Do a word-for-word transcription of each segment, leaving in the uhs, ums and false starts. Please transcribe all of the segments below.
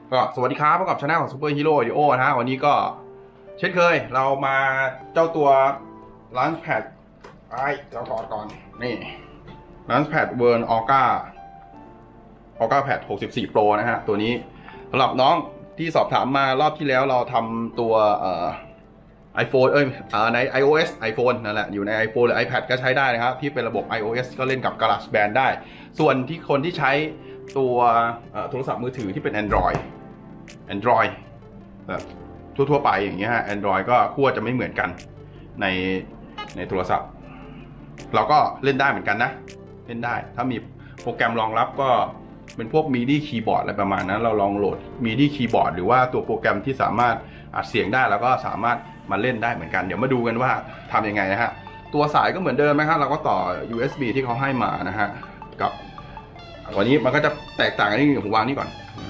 ก็สวัสดีครับพบกับช่องของซูเปอร์ฮีโร่ดิโอนะฮะวันนี้ก็เช่นเคยเรามาเจ้าตัว Launchpad ไอ้เจ้าก่อนก่อนนี่ Launchpad Wern Orca Orca Pad หกสิบสี่ Pro นะฮะตัวนี้สำหรับน้องที่สอบถามมารอบที่แล้วเราทำตัวเอ่อ iPhone เอ้ยใน iOS iPhone นั่นแหละอยู่ใน iPhone หรือ iPad ก็ใช้ได้นะครับที่เป็นระบบ iOS ก็เล่นกับ GarageBand ได้ส่วนที่คนที่ใช้ตัวโทรศัพท์มือถือที่เป็น Android Android แบบทั่วๆไปอย่างเงี้ยฮะ Android ก็ขั้วจะไม่เหมือนกันในในโทรศัพท์เราก็เล่นได้เหมือนกันนะเล่นได้ถ้ามีโปรแกรมรองรับก็เป็นพวก มิดิ คีย์บอร์ดอะไรประมาณนั้นเราลองโหลด มิดิ คีย์บอร์ดหรือว่าตัวโปรแกรมที่สามารถอัดเสียงได้แล้วก็สามารถมาเล่นได้เหมือนกันเดี๋ยวมาดูกันว่าทำยังไงนะฮะตัวสายก็เหมือนเดิมนะครับเราก็ต่อ ยู เอส บี ที่เขาให้มานะฮะกับวันนี้มันก็จะแตกต่างกันนิดนึงผมวางนี่ก่อน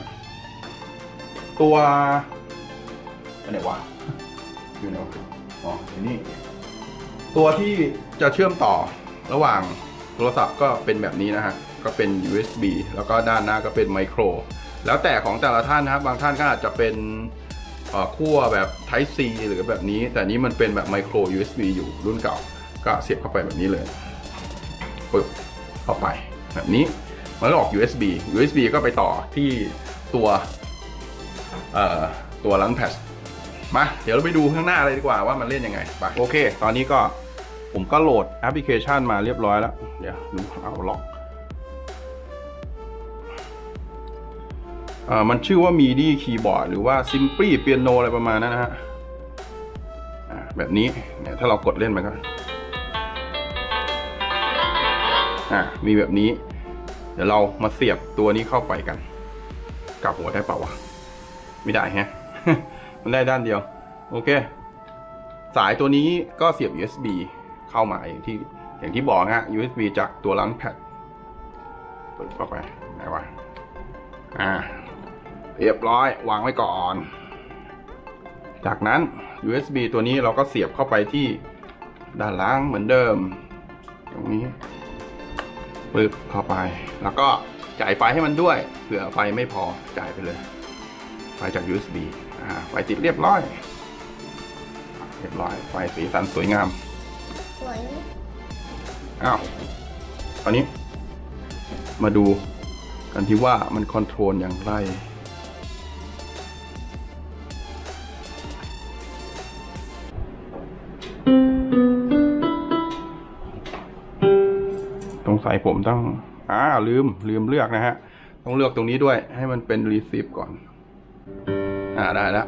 ตัวอันไหนวะอยู่ไหนอ๋ออยู่นี่ตัวที่จะเชื่อมต่อระหว่างโทรศัพท์ก็เป็นแบบนี้นะฮะก็เป็น ยู เอส บี แล้วก็ด้านหน้าก็เป็นไมโครแล้วแต่ของแต่ละท่านนะครับบางท่านก็อาจจะเป็นขั้วแบบ Type C หรือแบบนี้แต่นี้มันเป็นแบบไมโคร ยู เอส บี อยู่รุ่นเก่าก็เสียบเข้าไปแบบนี้เลยปึ๊บเข้าไปแบบนี้มันก็ออก ยู เอส บี ยู เอส บี ก็ไปต่อที่ตัวเอ่อตัว Launchpad มาเดี๋ยวเราไปดูข้างหน้าเลยดีกว่าว่ามันเล่นยังไงไปโอเคตอนนี้ก็ผมก็โหลดแอปพลิเคชันมาเรียบร้อยแล้วเดี๋ยวดูเอาล็อกอ่ามันชื่อว่า มิดิ คีย์บอร์ดหรือว่า Simply Piano อะไรประมาณนั้นนะฮะอ่าแบบนี้เนี่ยถ้าเรากดเล่นมันก็อ่ามีแบบนี้เดี๋ยวเรามาเสียบตัวนี้เข้าไปกันกลับหัวได้เปล่าวะไม่ได้ฮะ มันได้ด้านเดียวโอเคสายตัวนี้ก็เสียบ ยู เอส บี เข้ามาอย่างที่อย่างที่บอกฮะ ยู เอส บี จากตัว Launchpad เปิดเข้าไปไหนวะอ่าเรียบร้อยวางไว้ก่อนจากนั้น ยู เอส บี ตัวนี้เราก็เสียบเข้าไปที่ด้านล่างเหมือนเดิมตรงนี้ปึ๊บเข้าไปแล้วก็จ่ายไฟให้มันด้วยเผื่อไฟไม่พอจ่ายไปเลยไฟจาก ยู เอส บี อ่าไฟติดเรียบร้อยเรียบร้อยไฟสีสันสวยงามสวยอ้าวตอนนี้มาดูกันที่ว่ามันคอนโทรลอย่างไรสงสัยผมต้องอ่าลืมลืมเลือกนะฮะต้องเลือกตรงนี้ด้วยให้มันเป็น receive ก่อนอ่าได้แล้ว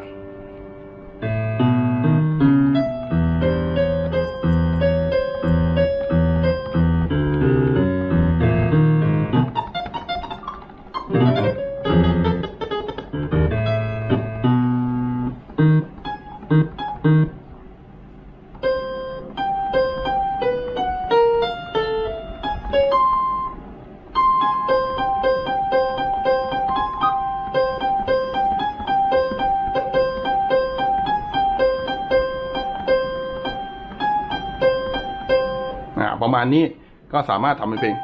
ประมาณนี้ก็สามารถทำเป็นเพลง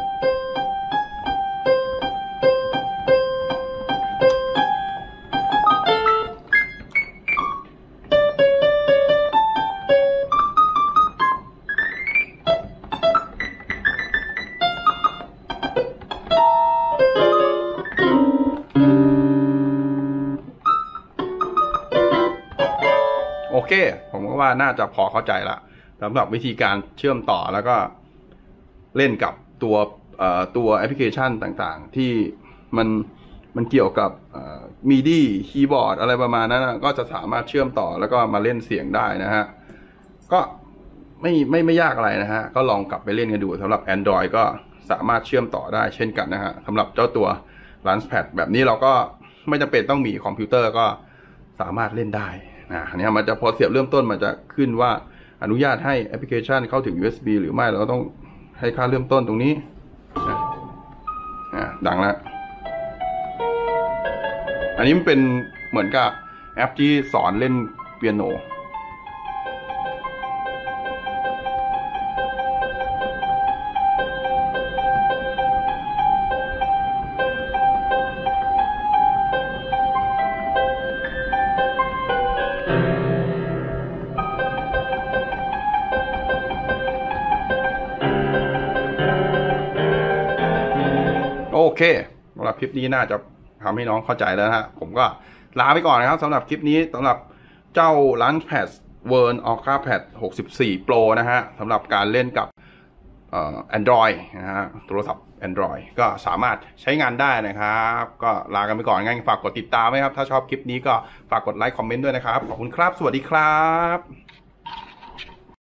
โอเคผมก็ว่าน่าจะพอเข้าใจละสำหรับวิธีการเชื่อมต่อแล้วก็เล่นกับตัวตัวแอปพลิเคชันต่างๆที่มันมันเกี่ยวกับ มิดิ คีย์บอร์ดอะไรประมาณนั้นนะก็จะสามารถเชื่อมต่อแล้วก็มาเล่นเสียงได้นะฮะก็ไม่ไม่ไม่ยากอะไรนะฮะก็ลองกลับไปเล่นกันดูสำหรับ Android ก็สามารถเชื่อมต่อได้เช่นกันนะฮะสำหรับเจ้าตัว Launchpad แบบนี้เราก็ไม่จำเป็นต้องมีคอมพิวเตอร์ก็สามารถเล่นได้นะอันนี้มันจะพอเสียบเริ่มต้นมันจะขึ้นว่าอนุญาตให้แอปพลิเคชันเข้าถึง ยู เอส บี หรือไม่เราก็ต้องให้ค่าเริ่มต้นตรงนี้อ่าดังแล้วอันนี้มันเป็นเหมือนกับแอปที่สอนเล่นเปียโน โเคสำหรับคลิปนี้น่าจะทำให้น้องเข้าใจแล้วนะฮะผมก็ลาไปก่อนนะครับสำหรับคลิปนี้สำหรับเจ้า Launchpad Wern OrcaPad หกสิบสี่ Pro นะฮะสำหรับการเล่นกับเอ่อ Android นะฮะโทรศัพท์ Android ก็สามารถใช้งานได้นะครับก็ลากันไปก่อนงั้นฝากกดติดตามไว้ครับถ้าชอบคลิปนี้ก็ฝากกดไลค์คอมเมนต์ด้วยนะครับขอบคุณครับสวัสดีครับ